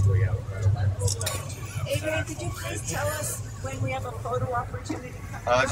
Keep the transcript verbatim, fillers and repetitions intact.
Adrian, could you please tell us when we have a photo opportunity? Uh,